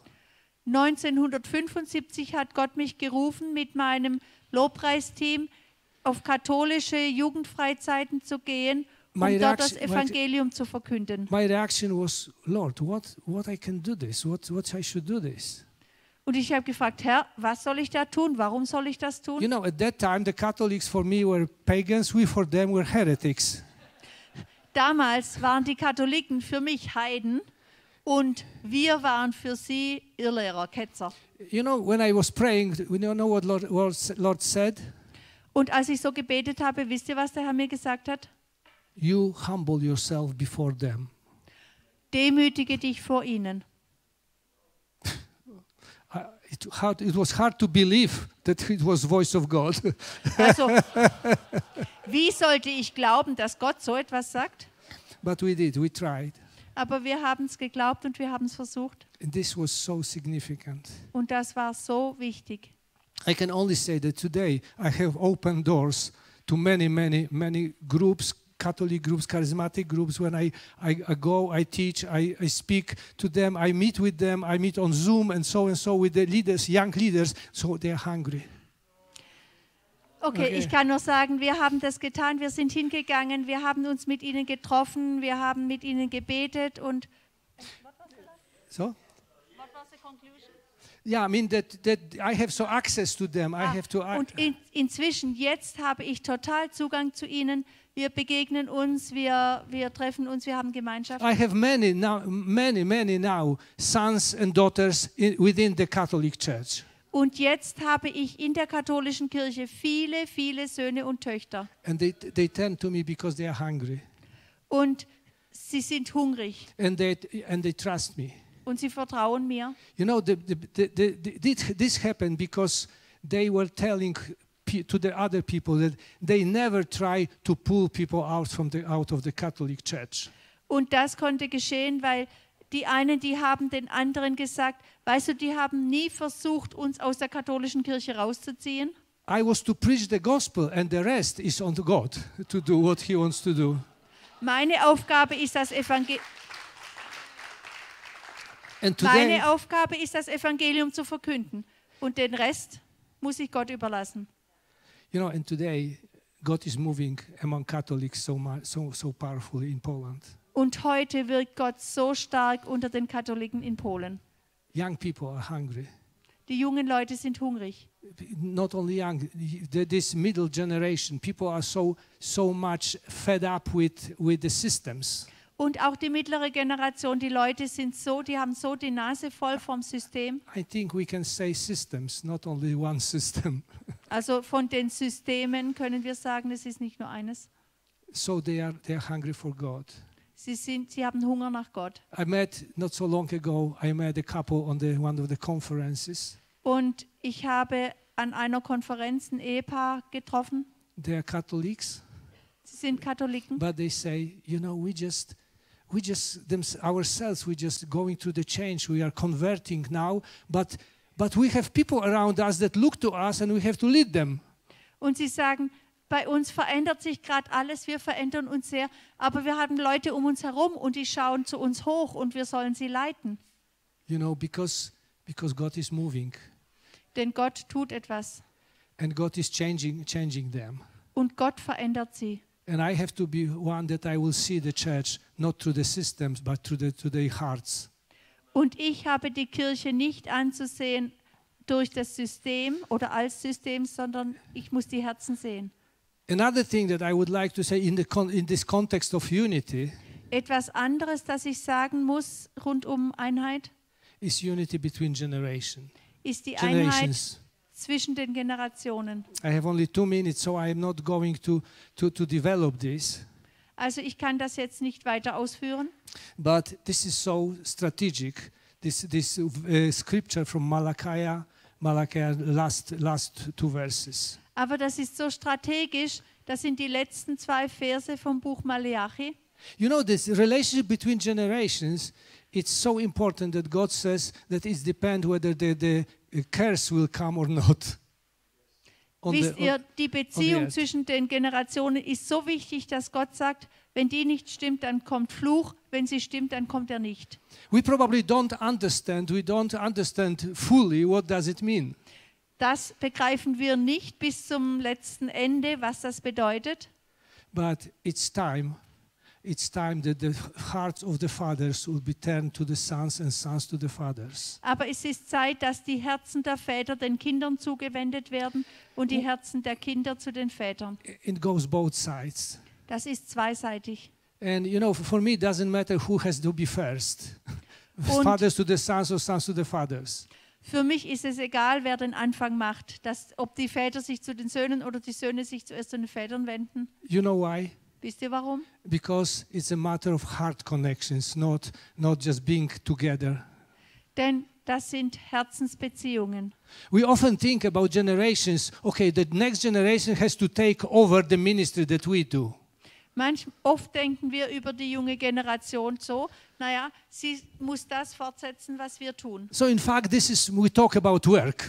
1975 hat Gott mich gerufen, mit meinem Lobpreisteam auf katholische Jugendfreizeiten zu gehen, um dort das Evangelium zu verkünden. My reaction was, Lord, what I can do this? What I should do this? Und ich habe gefragt, Herr, was soll ich da tun? Warum soll ich das tun? You know, at that time, the Catholics for me were pagans. We for them were heretics. Damals waren die Katholiken für mich Heiden und wir waren für sie Irrlehrer, Ketzer. You know, when I was praying, you know what Lord said? Und als ich so gebetet habe, wisst ihr, was der Herr mir gesagt hat? You humble yourself before them. Demütige dich vor ihnen. It was hard to believe that it was voice of God. Also, wie sollte ich glauben, dass Gott so etwas sagt? But we did, we tried. Aber wir haben es geglaubt und wir haben es versucht. And this was so significant. Und das war so wichtig. I can only say that today I have opened doors to many groups, Catholic groups, charismatic groups. When I go, I teach, I speak to them, I meet with them, I meet on Zoom and so with the leaders, young leaders, so they're hungry. Okay, ich kann nur sagen, wir haben das getan, wir sind hingegangen, wir haben uns mit ihnen getroffen, wir haben mit ihnen gebetet und... So? What was the conclusion? Yeah, I mean that I have so access to them. I have to. Und inzwischen, jetzt habe ich total Zugang zu ihnen. Wir begegnen uns, wir treffen uns, wir haben Gemeinschaft. I have many now sons and daughters within the Catholic Church. Und jetzt habe ich in der katholischen Kirche viele Söhne und Töchter. And they turn to me because they are hungry. Und sie sind hungrig. And they trust me. Und sie vertrauen mir. You know, this happened because they were telling to the other people that they never try to pull people out of the Catholic Church. Und das konnte geschehen, weil die einen, die haben den anderen gesagt, weißt du, die haben nie versucht, uns aus der katholischen Kirche rauszuziehen. I was to preach the gospel and the rest is on God to do what he wants to do. Meine Aufgabe ist das Evangelium. Meine Aufgabe ist, das Evangelium zu verkünden. Und den Rest muss ich Gott überlassen. You know, and today, God is moving among Catholics so powerfully in Poland. Und heute wirkt Gott so stark unter den Katholiken in Polen. Young people are hungry. Die jungen Leute sind hungrig. Not only young, this middle generation, people are so much fed up with the systems. Und auch die mittlere Generation, die Leute sind so, die haben so die Nase voll vom System. I think we can say systems, not only one system. Also von den Systemen können wir sagen, es ist nicht nur eines. So they are hungry for God. Sie haben Hunger nach Gott. I met not so long ago. I met a couple on one of the conferences. Und ich habe an einer Konferenz ein Ehepaar getroffen. They are Catholics. Sie sind Katholiken. But they say, you know, we just ourselves, we're just going through the change. We are converting now, but we have people around us that look to us and we have to lead them. Und sie sagen, bei uns verändert sich gerade alles, wir verändern uns sehr, aber wir haben Leute um uns herum und die schauen zu uns hoch und wir sollen sie leiten. You know, because God is moving. Denn Gott tut etwas. And God is changing them. Und Gott verändert sie. And I have to be one that I will see the church not through the systems but through the hearts. Und ich habe die Kirche nicht anzusehen durch das System oder als System, sondern ich muss die Herzen sehen. Another thing that I would like to say in this context of unity Etwas anderes, das ich sagen muss rund um Einheit, is unity between generations. ist die Einheit Generations. zwischen den Generationen. I have only 2 minutes, so I am not going to develop this. Also ich kann das jetzt nicht weiter ausführen, But this is so strategic. This scripture from Malachi, last 2 verses. aber das ist so strategisch, das sind die letzten 2 Verse vom Buch Maleachi. You know, this relationship between generations, it's so important that God says that it depends whether the curse will come or not. Wisst ihr, die Beziehung earth. zwischen den Generationen ist so wichtig, dass Gott sagt, wenn die nicht stimmt, dann kommt Fluch, wenn sie stimmt, dann kommt er nicht. We probably don't understand fully what does it mean. Das begreifen wir nicht bis zum letzten Ende, was das bedeutet. But it's time that the hearts of the fathers will be turned to the sons and sons to the fathers. Aber es ist Zeit, dass die Herzen der Väter den Kindern zugewendet werden und die Herzen der Kinder zu den Vätern. It goes both sides. Das ist zweiseitig. And you know, for me, it doesn't matter who has to be first. Und- Fathers to the sons or sons to the fathers. Für mich ist es egal, wer den Anfang macht, ob die Väter sich zu den Söhnen oder die Söhne sich zuerst zu den Vätern wenden. You know why? Wisst ihr warum? Because it's a matter of heart connections, not just being together. Denn das sind Herzensbeziehungen. We often think about generations. Okay, the next generation has to take over the ministry that we do. Oft denken wir über die junge Generation so, naja, sie muss das fortsetzen, was wir tun. So in fact, we talk about work.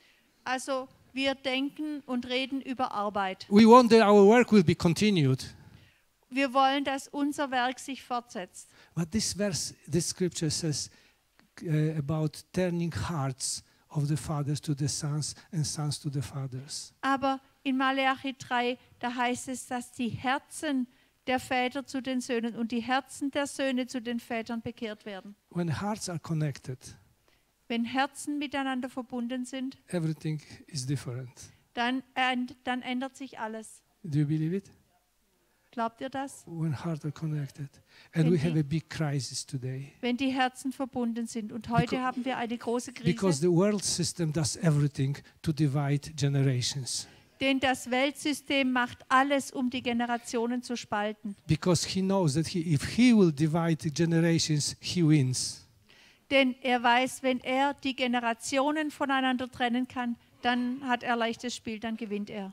Also wir denken und reden über Arbeit. We want that our work will be continued. Wir wollen, dass unser Werk sich fortsetzt. But this scripture says about turning hearts of the fathers to the sons and sons to the fathers. Aber in Maleachi 3, da heißt es, dass die Herzen der Väter zu den Söhnen und die Herzen der Söhne zu den Vätern bekehrt werden. When hearts are connected, Wenn Herzen miteinander verbunden sind, everything is different. dann ändert sich alles. Do you believe it? Glaubt ihr das? When hearts are connected. And we have a big crisis today. Wenn die Herzen verbunden sind. Und heute haben wir eine große Because Krise, the world system does everything to divide generations. denn das Weltsystem macht alles, um die Generationen zu spalten. Because he knows that if he will divide generations, he wins. Denn er weiß, wenn er die Generationen voneinander trennen kann, dann hat er leichtes Spiel, dann gewinnt er.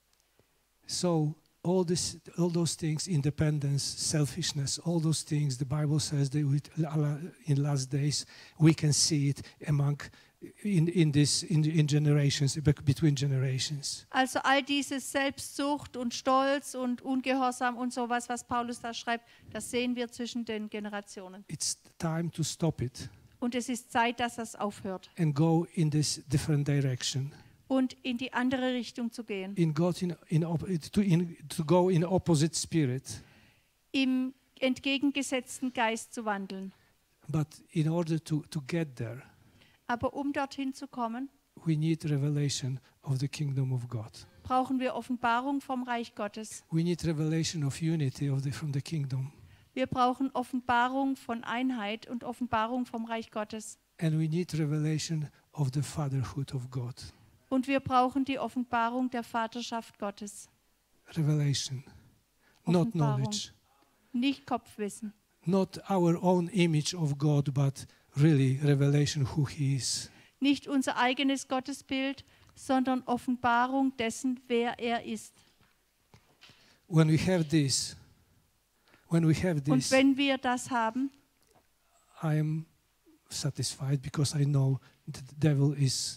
So all those things, independence, selfishness, all those things, the Bible says that in last days we can see it in generations, between generations. Also all dieses Selbstsucht und Stolz und Ungehorsam und sowas, was Paulus da schreibt, das sehen wir zwischen den Generationen. It's time to stop it Und es ist Zeit, dass das aufhört and go in this different direction. und in die andere Richtung zu gehen. To go in opposite spirit. Im entgegengesetzten Geist zu wandeln. But in order to get there, Aber um dorthin zu kommen, we need revelation of the kingdom of God. brauchen wir Offenbarung vom Reich Gottes. We need revelation of unity from the kingdom. Wir brauchen Offenbarung von Einheit und Offenbarung vom Reich Gottes. And we need revelation of the fatherhood of God. Und wir brauchen die Offenbarung der Vaterschaft Gottes. Revelation, not Offenbarung. knowledge. Nicht Kopfwissen. Not our own image of God, but really revelation who He is. Nicht unser eigenes Gottesbild, sondern Offenbarung dessen, wer er ist. When we have this, Und wenn wir das haben, I am satisfied because I know that the devil is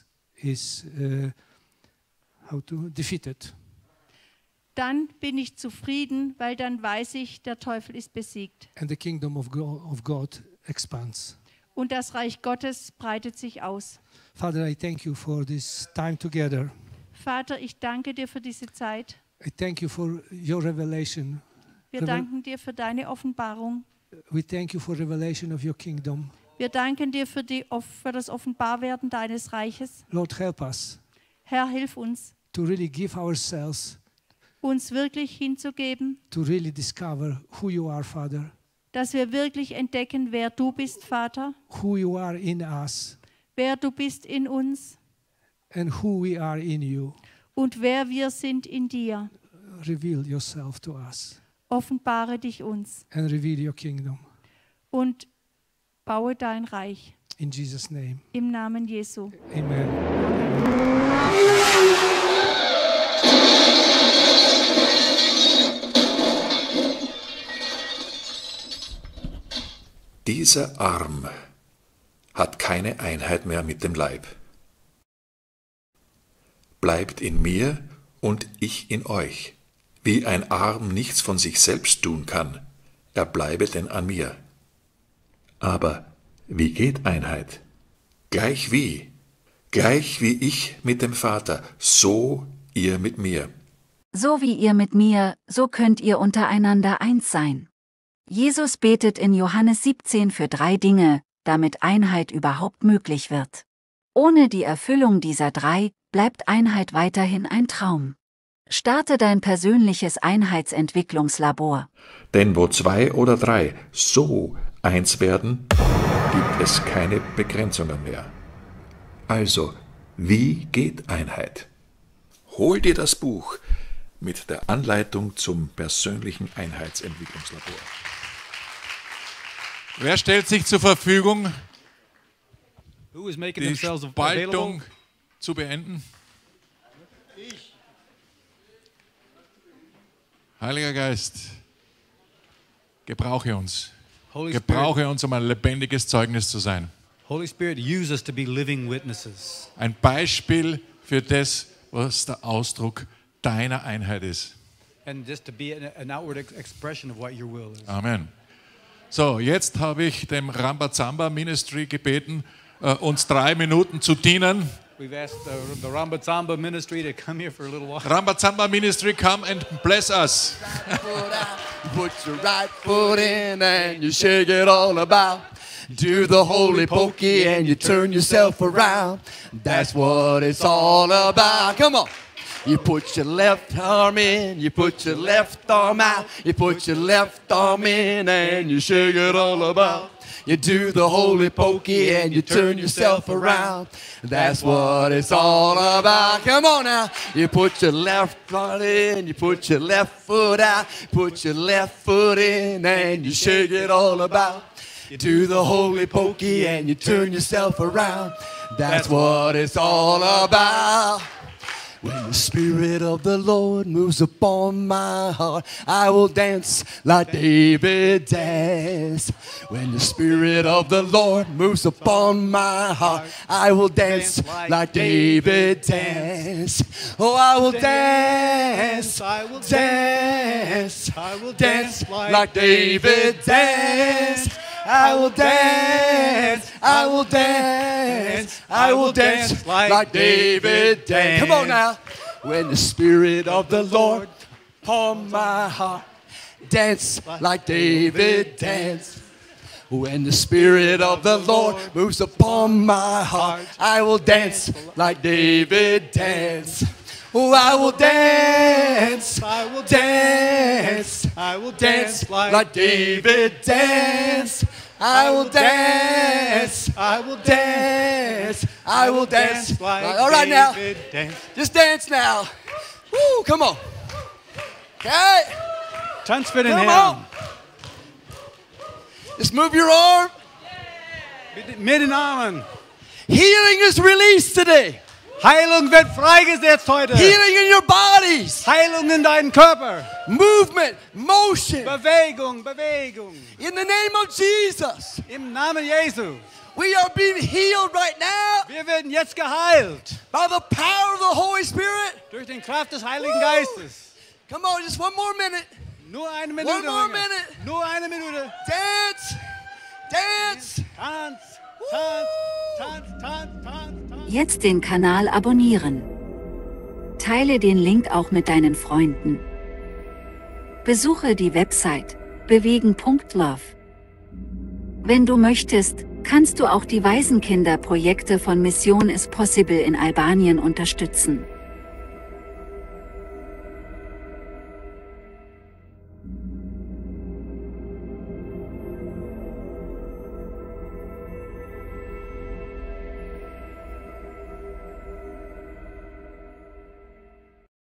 defeated. dann bin ich zufrieden, weil dann weiß ich, der Teufel ist besiegt. And the kingdom of God expands. Und das Reich Gottes breitet sich aus. Father, I thank you for this time together. Vater, ich danke dir für diese Zeit. I thank you for your revelation. Wir danken dir für deine Offenbarung. We thank you for revelation of your kingdom. Wir danken dir für das Offenbarwerden deines Reiches. Lord, help us Herr, hilf uns, to really give ourselves, uns wirklich hinzugeben, to really discover who you are, Father, dass wir wirklich entdecken, wer du bist, Vater, who you are in us, wer du bist in uns and who we are in you. und wer wir sind in dir. Reveal yourself to us Offenbare dich uns and reveal your kingdom. und baue dein Reich. In Jesus' name, Im Namen Jesu. amen. Dieser Arm hat keine Einheit mehr mit dem Leib. Bleibt in mir und ich in euch. Wie ein Arm nichts von sich selbst tun kann, er bleibe denn an mir. Aber wie geht Einheit? Gleich wie ich mit dem Vater, so ihr mit mir. So wie ihr mit mir, so könnt ihr untereinander eins sein. Jesus betet in Johannes 17 für 3 Dinge, damit Einheit überhaupt möglich wird. Ohne die Erfüllung dieser 3 bleibt Einheit weiterhin ein Traum. Starte dein persönliches Einheitsentwicklungslabor. Denn wo 2 oder 3 so eins werden, gibt es keine Begrenzungen mehr. Also, wie geht Einheit? Hol dir das Buch mit der Anleitung zum persönlichen Einheitsentwicklungslabor. Wer stellt sich zur Verfügung, Who is making die themselves Spaltung available? zu beenden? Heiliger Geist, gebrauche uns. Holy Spirit, Gebrauche uns, um ein lebendiges Zeugnis zu sein. Holy Spirit, use us to be living witnesses. Ein Beispiel für das, was der Ausdruck deiner Einheit ist. And just to be an outward expression of what your will is. Amen. So, jetzt habe ich dem Rambazamba Ministry gebeten, uns 3 Minuten zu dienen. We've asked the Rambazamba ministry to come here for a little while. Rambazamba Ministry, come and bless us. Put your right foot in and you shake it all about. Do the holy pokey and you turn yourself around. That's what it's all about. Come on. You put your left arm in, you put your left arm out. You put your left arm in and you shake it all about. You do the holy pokey and you turn yourself around. That's what it's all about. Come on now. You put your left foot in, you put your left foot out. Put your left foot in and you shake it all about. You do the holy pokey and you turn yourself around. That's what it's all about. When the Spirit of the Lord moves upon my heart, I will dance like David danced. When the Spirit of the Lord moves upon my heart, I will dance like David danced. Oh, I will dance, I will dance, I will dance like David danced. I will dance, I will dance, I will dance like David danced. Come on now. When the Spirit of the Lord upon my heart, dance like David danced. When the Spirit of the Lord moves upon my heart, I will dance like David danced. Oh, I will dance, I will dance, I will dance like David danced. I will dance, I will dance, I will dance like all right now, just dance now. Woo, come on. Okay. Tanz für den Come Herrn. on. Just move your arm. Mit den Armen. Healing is released today. Heilung wird freigesetzt heute. Healing in your bodies. Heilung in deinen Körper. Movement, motion. Bewegung, Bewegung. In the name of Jesus. Im Namen Jesu. We are being healed right now Wir werden jetzt geheilt. by the power of the Holy Spirit. Durch den Kraft des Heiligen Geistes. Come on, just one more minute. Nur eine Minute. One more Jünger. minute. Nur eine Minute. Dance, dance. Tanz, Tanz, Tanz, Tanz, Tanz, Tanz. Jetzt den Kanal abonnieren. teile den Link auch mit deinen Freunden. Besuche die Website bewegen.love. Wenn du möchtest, kannst du auch die Waisenkinderprojekte von Mission is Possible in Albanien unterstützen.